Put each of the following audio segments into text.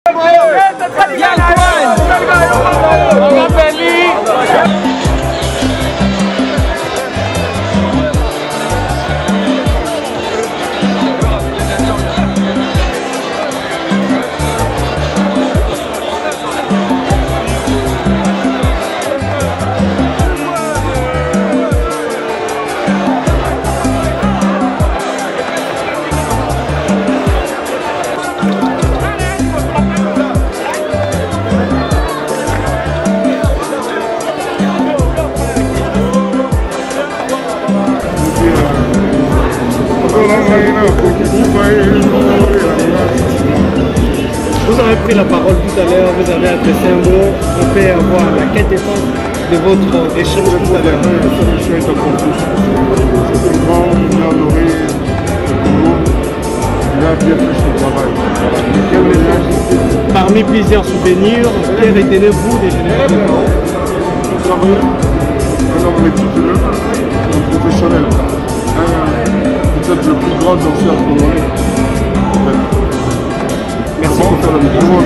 Vous avez pris la parole tout à l'heure, vous avez adressé un mot, on peut avoir la quête de votre échange tout à l'heure. L'émission est accomplie. C'est un grand, il a honoré le boulot, il a bien fait son travail. Quel message? Parmi plusieurs souvenirs, quel retenez-vous des générations? Vous savez, un homme méticuleux, un professionnel, peut-être le plus grand danseur congolais. Merci pour faire le micro.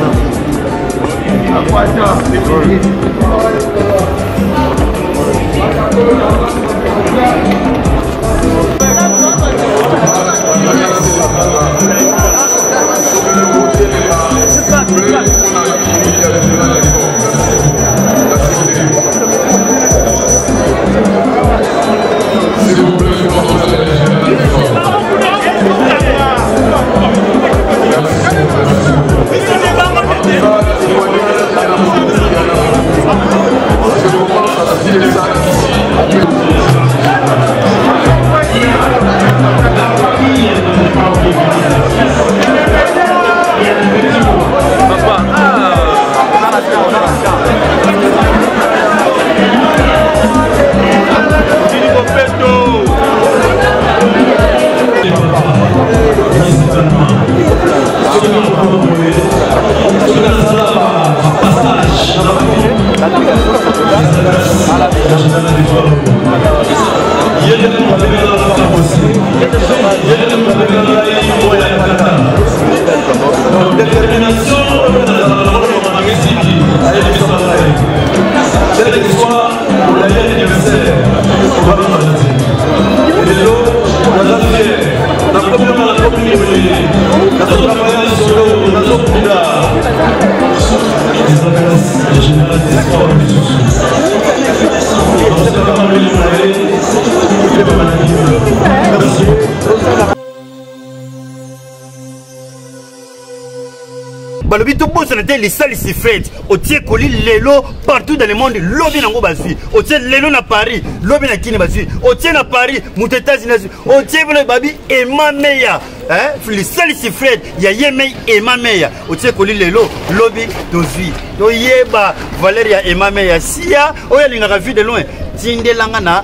Balobi tout bon c'était les salles ici Fred. Au tiers colis lelo partout dans le monde. Lobby nango bazui. Au tiers lelo na Paris. Lobby na Kini bazui. Au tiers na Paris. Mouteta zinazi. Au tiers le babi et ma meilleure. Hein? Les salles ici Fred. Ya yemei et ma meilleure. Au tiers colis lelo lobby dozui. Do yeba Valéria et ma meilleure. Sia. Oya lingara vu de loin. Tinde langana.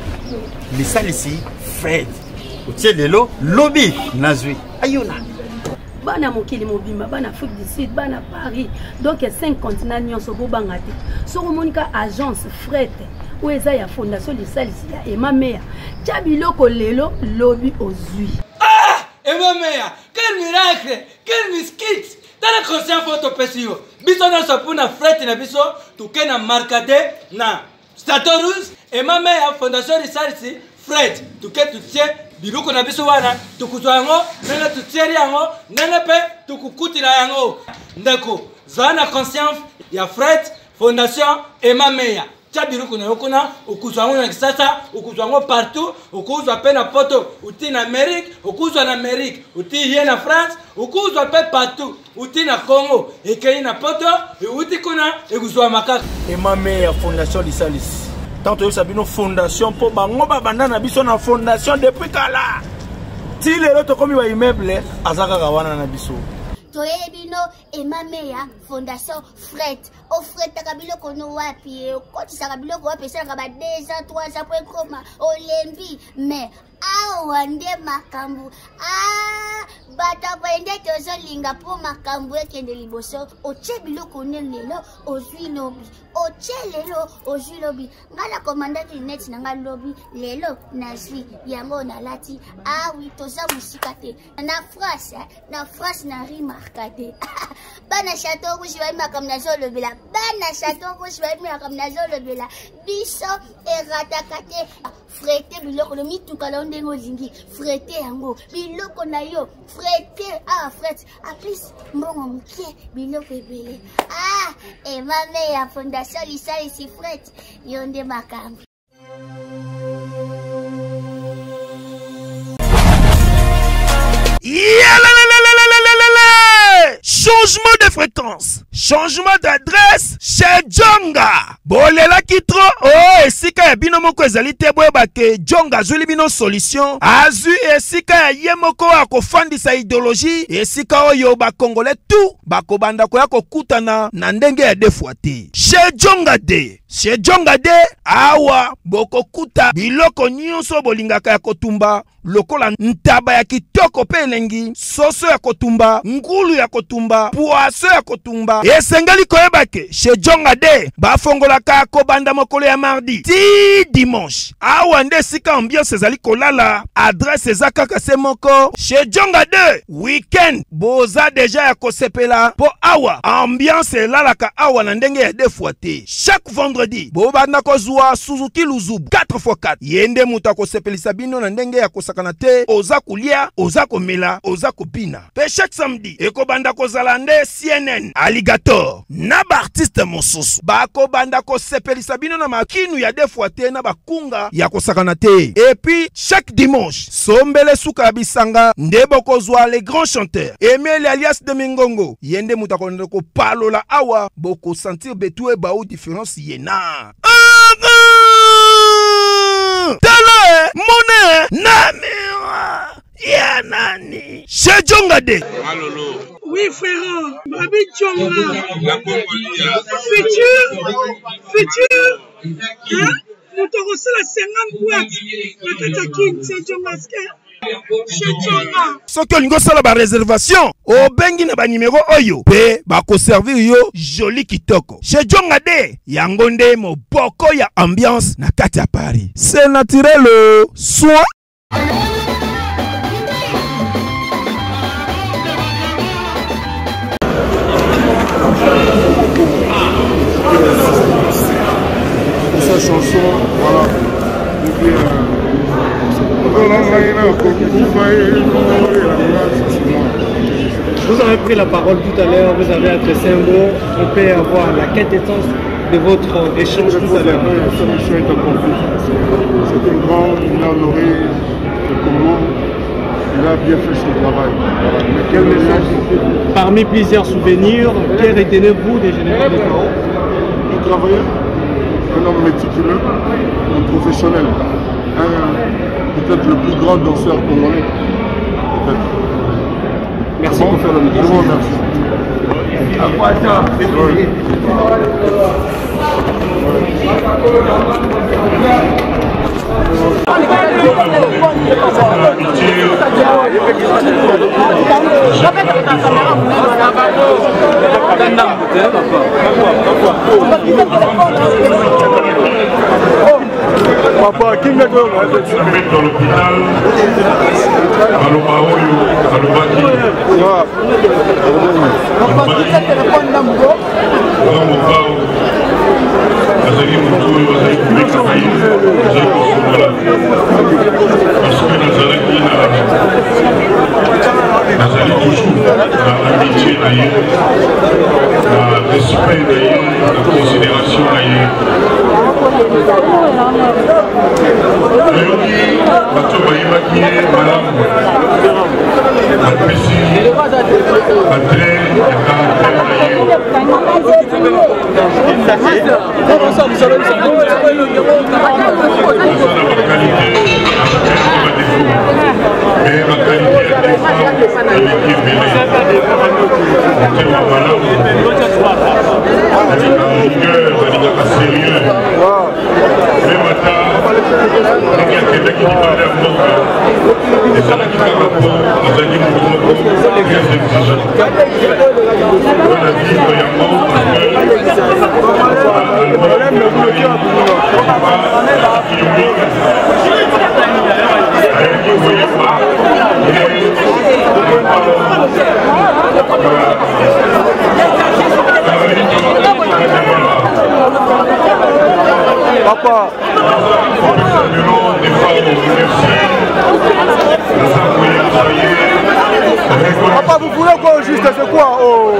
Les salles ici Fred. Au tiers lelo lobby nazui. Ayuna. Bana mokili mobimba bana Afrique du Sud bana Paris donc 5 continents nyonso bo bangati so monika agence fret ou eza ya fondation de salisi ya Emma Meya Tchabiloko lelo lobby ozui Emma Meya quel miracle quel miskit tala conscient photo pesio biso na sopuna fret na biso tukena markade na Statorus Emma Meya fondation de salisi fret tuketu tie biloko na biso wana tukuzwa yango nana tutieri yango nana pe tukukutila yango ndeko zana conscience ya Fred Fondation Emma Meya tia biloko na yokona ukuzwa yango na kisasa ukuzwa yango partout ukuzwa pe na poto uti na Amérique ukuzwa na Amérique uti hier na France ukuzwa pe partout uti na Congo ekei na poto uti kuna ekuzwa makaka Emma Meya Fondation Lisalis. Tant que ça une fondation pour bango babanda na biso na fondation depuis kala. Ti lelo to komi ba immeuble azaka kawana na biso. Toyebino Emma Meya Fondation Fred ofretaka biloko no wapi okotisaka biloko wapi esalaka ba 2 ans 3 ans po ekoma olembi mais awa nde makambo bato baende tozolinga mpo makambo ekende liboso otie biloko ne lelo ozwi lobi otie lelo ozwi lobi nga na komandaki neti na nga lobi lelo nazwi yango nalati awi toza mosika te na France na rimarka te bana chateau rouge bayi makambo nazolobela bana chateau rouge bayi makambo nazolobela biso erataka te frete biloko no mituka na ndenge olingi frete yango biloko na yo frete frete aplis mbongo moke biloko ebele emame ya fondation lisalisi frete yo nde makambo. Changement de fréquence, changement d'adresse chez Djonga. Bolela kitro, esika ya bino moko ezali te boyeba ke Djonga azuli bino solution. Azu esika ya ye moko akofandisa idéologie, esika oyo ba Congolais tout bakobanda koya kokutana na ndenge ya defwa te. Chez Djonga de, chez Djonga de awa bokokuta biloko nyonso bolingaka ya kotumba. Lokola ntaba ya kitoko pe elengi, soso ya kotumba, ngulu ya kotumba, poaso ya kotumba. Esengeli koyeba ke chez Djonga de bafongolaka kobanda mokolo ya mardi ti dimanche. Awa nde sika ambiance ezali kolala, adresse eza kaka se moko. Chez Djonga de weekend boza deja ya kosepela po awa ambiance elalaka awa na ndenge ya defwa te. Chaque vendredi bobanda kozwa Suzuki Luzubu 4x4 yende muta kosepelisa bino na ndenge ya kanate oza kulia oza komela oza kopina pe chaque samedi ekobanda kozala nde CNN Alligator na ba artiste mosusu bakobanda kosepelisa bino na makinu ya defwa te na bakunga ya kosakana te. Et puis chaque dimanche sombele suka bisanga nde bokozwa les grands chanteurs Emile alias de Mingongo yende muta konde ko palola awa boko sentir betu e ba ou différence yena tala mone namira ya nani chez Djonga de. Oui frère, Babi Djonga futur hein motorosa la 50 boîtes na kataki chez Djonga chez Djonga. Soki olingo sala ba réservation obengi na ba numéro oyo pe bako servir yo joli kitoko. Chez Djonga de yango nde moboko ya ambiance na kati ya Paris. C'est naturel soit sa chanson, voilà. Vous avez pris la parole tout à l'heure, vous avez adressé un mot, on peut avoir la quintessence de votre échange tout à l'heure. Sa mission est accomplie. C'est un grand, il a honoré le Congo, il a bien fait son travail. Voilà. Mais quel message? Parmi plusieurs souvenirs, que retenez-vous des généraux de Congo? Un travailleur, un homme méticuleux, un professionnel, peut-être le plus grand danseur congolais. Merci pour faire le midi. Je vous remercie. Papa, qui me donne dans l'hôpital, nazali toujours na amitié na ye, na respect na ye, na considération na ye. Nayoki bato bayebaki ye malamu, napesi badre ya caractère na ye. Aza na bakalite apres badefo, mais bakalite ya defo aleki ebele. Motema malamu Papa, vous voulez quoi au juste? C'est quoi? Oh,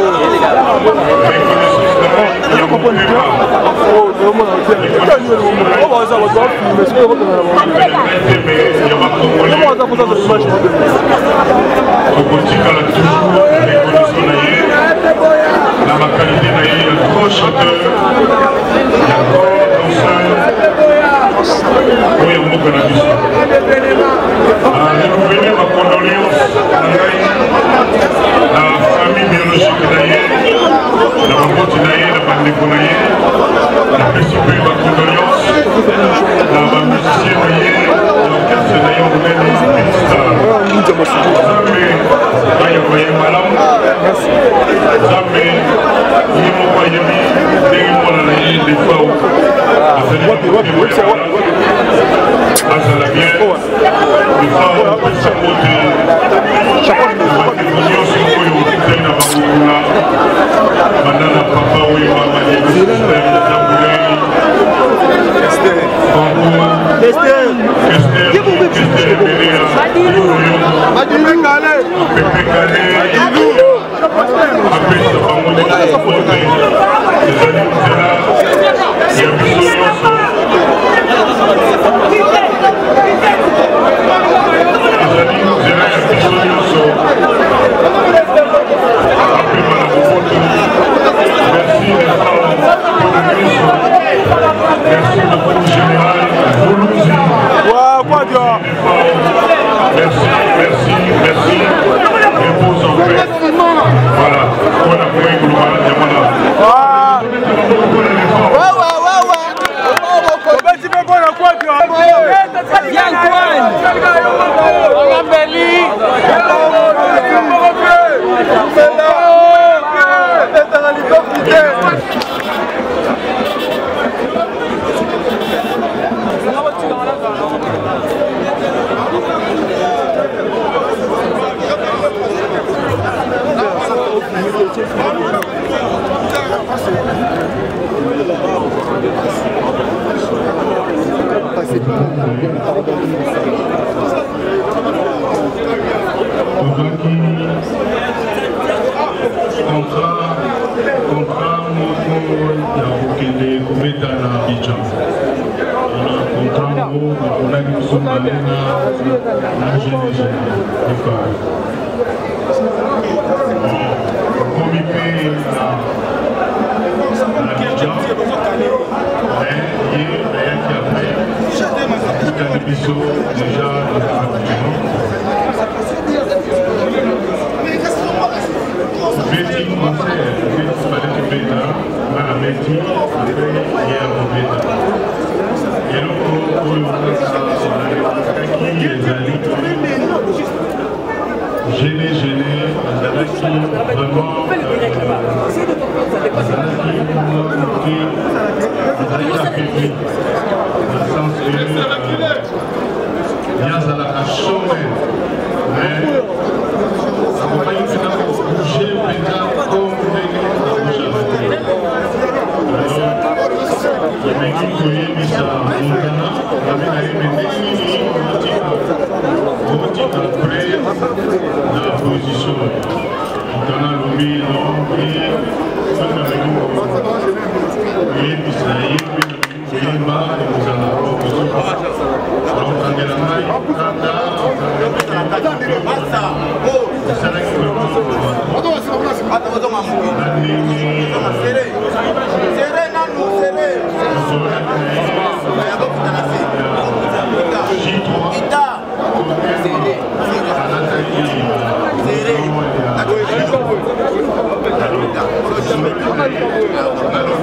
Merci.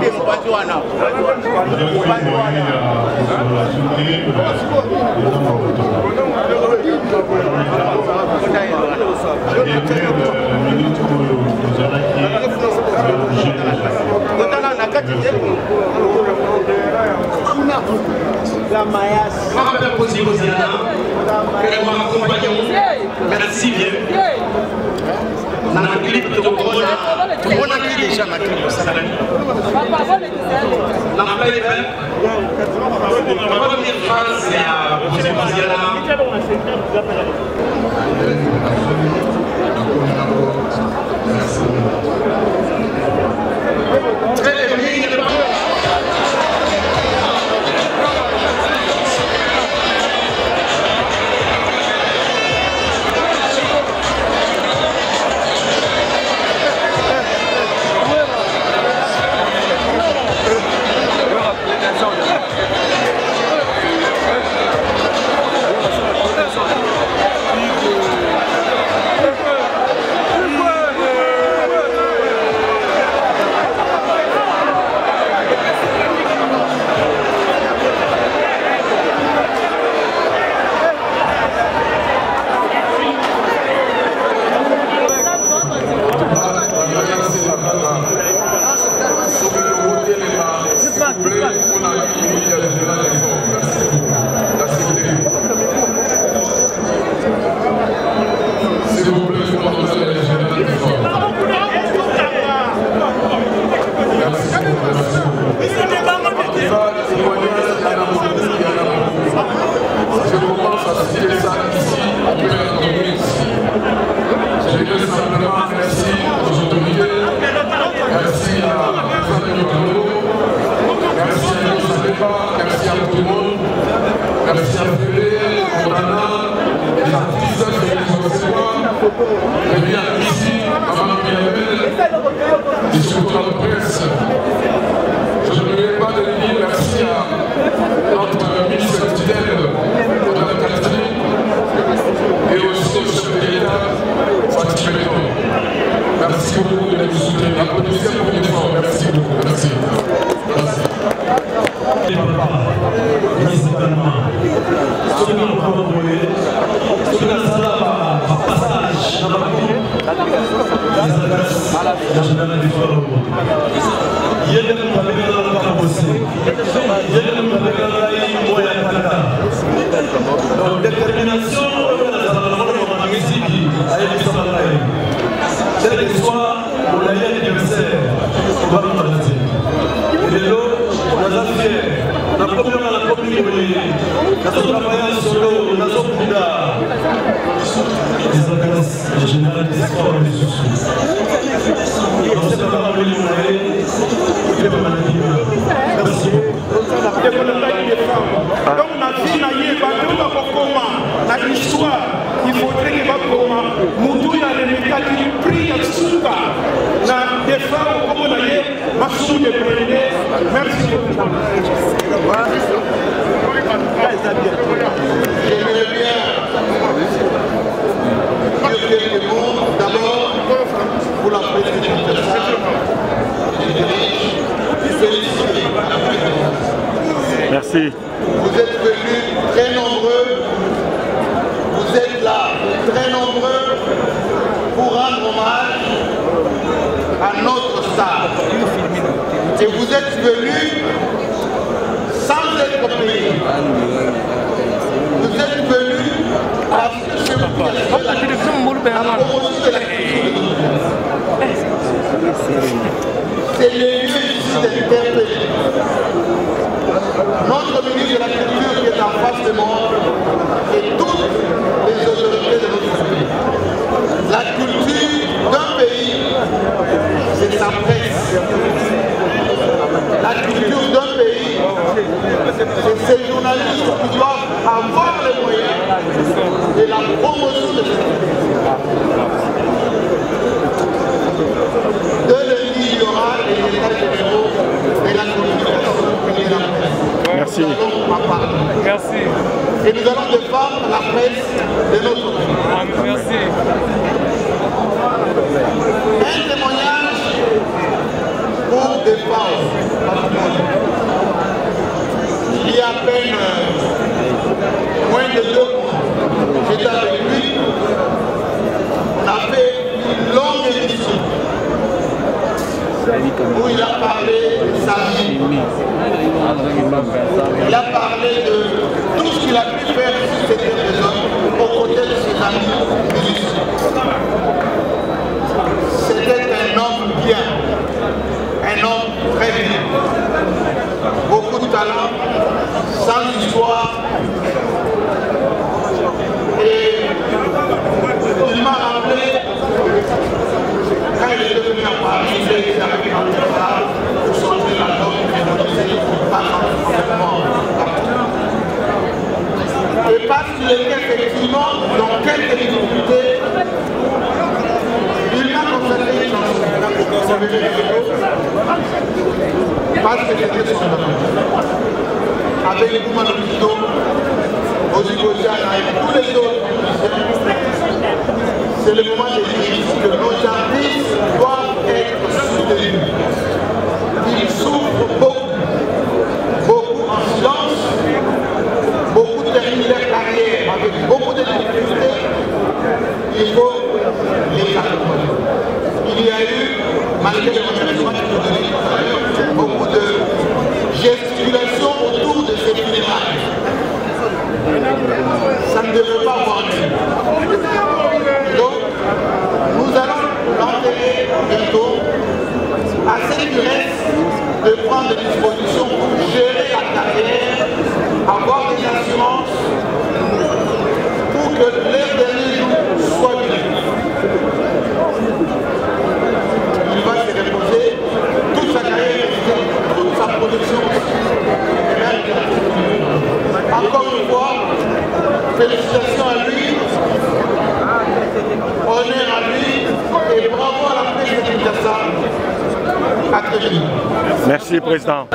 Merci bien. Merci. Vous êtes venus très nombreux, vous êtes là très nombreux pour rendre hommage à notre star. Et vous êtes venus sans être payés. Vous êtes venus parce que c'est la promotion de la culture. C'est le lieu ici d'interpeller. Notre ministre de la Culture qui est en face de moi et toutes les autorités de notre pays. La culture d'un pays, c'est sa presse. La culture d'un pays, c'est ces journalistes qui doivent avoir les moyens de la promotion de cette culture. De lundi, il y aura les états généraux de la communication et de la presse. Merci. Nous allons en parler. Merci. Et nous allons défendre la presse de notre pays. Merci. Un témoignage pour défense. Il y a à peine moins de 2 mois, j'étais avec lui. On a fait une longue émission où il a parlé de sa vie. Il a parlé de tout ce qu'il a pu faire sur cette personne aux côtés de ses amis musiciens. C'était un homme bien, un homme très bien, beaucoup de talent, sans histoire. Et il m'a rappelé, quand il est devenu à Paris, il était avec un frère pour sortir la norme par et parce qu'il était effectivement dans quelques difficultés, il m'a consacré une chanson. Parce que c'était son domaine. Avec Bouma Lopito, Ozigosiana et tous les autres musiciens, c'est le moment de dire que nos artistes doivent être soutenus. Ils souffrent beaucoup en silence, beaucoup terminent leur carrière avec beaucoup de difficultés. Il faut les accompagner. Il y a eu, malgré les remerciements que vous donnez tout à l'heure, beaucoup de gesticulation autour de ces funérailles. Ça ne devait pas avoir lieu. Donc, nous allons l'enterrer bientôt. À ce qu'il reste de prendre des dispositions pour gérer la carrière, avoir des assurances pour que les derniers jours soient bien. Il va se reposer toute sa carrière, toute sa production. Encore une fois, félicitations à lui, honneur à lui et bravo à la presse de Kinshasa. À très vite. Merci, Président.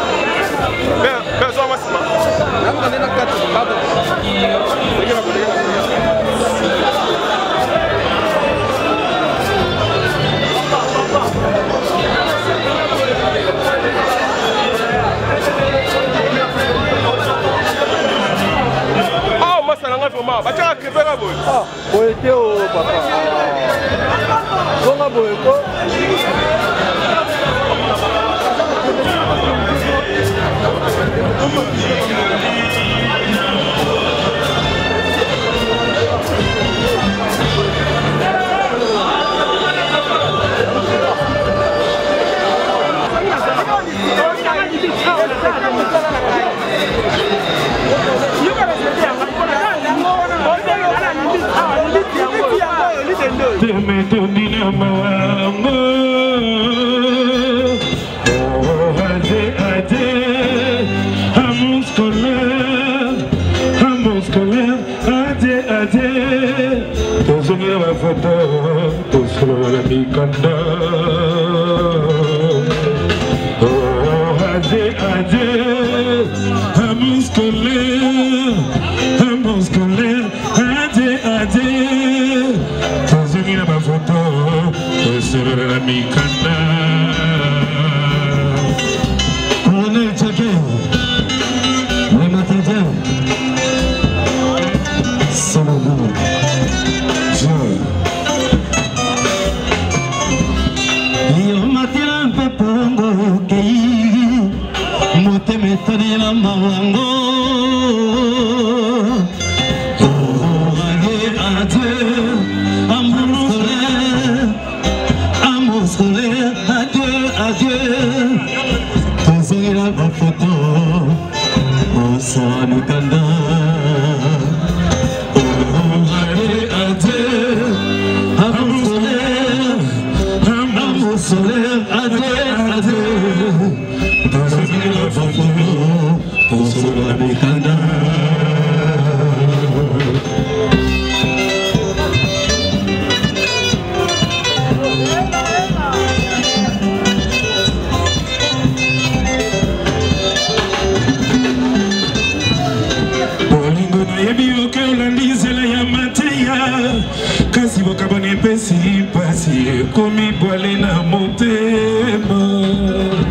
Kasi bokabone pesi pasi komi boile na motema.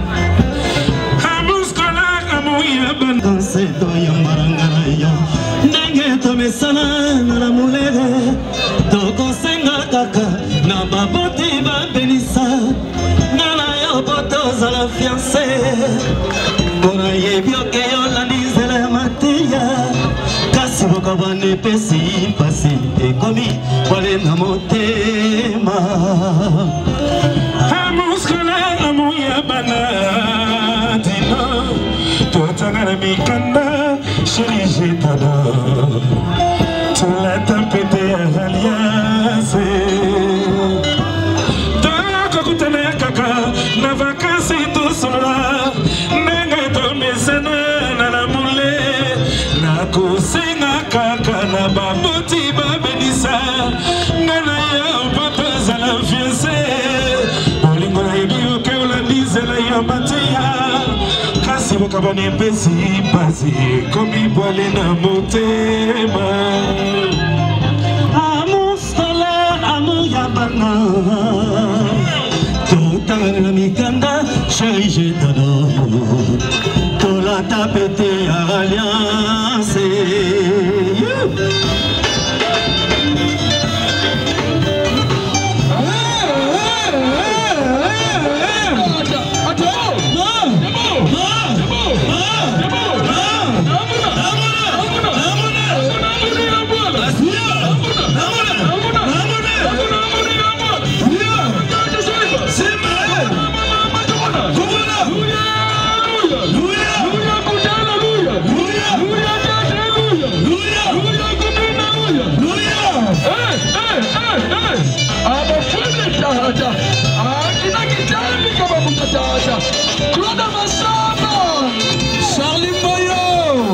fiancé Bona yebioke yolandizele matia Kasi bokabane pesi pasi Ekomi wale na motema Amuskala amuya bana Dino Totangana mikanda Chérie j'ai t'adore Tu l'as tapété à l'alliance na vacances tout sera nanga to mesana na la mule na kusinga kaka na babuti babelisa ngana ya papa za la fiancé olingo na ibio ke ulandize la ya matia kasi bokabane pesi pasi komi bwale na motema amusala amu ya bana Tangana mikanda, chérie je t'adore Tola tapete à alliance Claude Massamba, Charlie Boyo,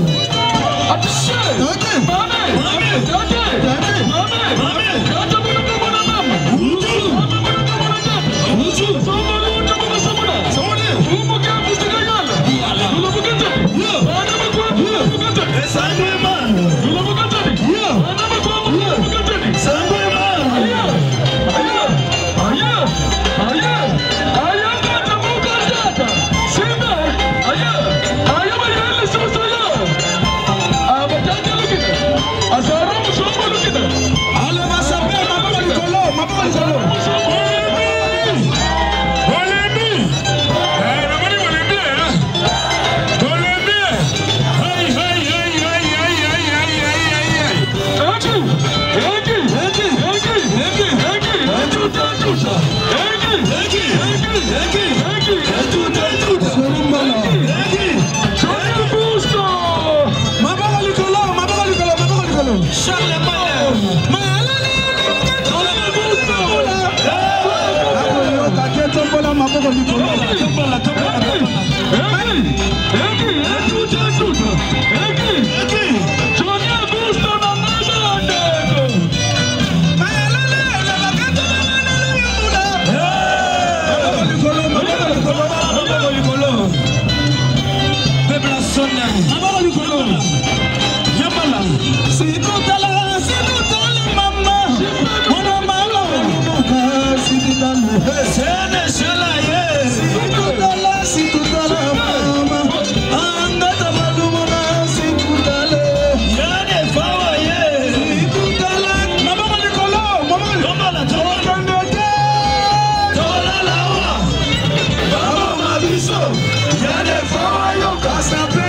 Stop it!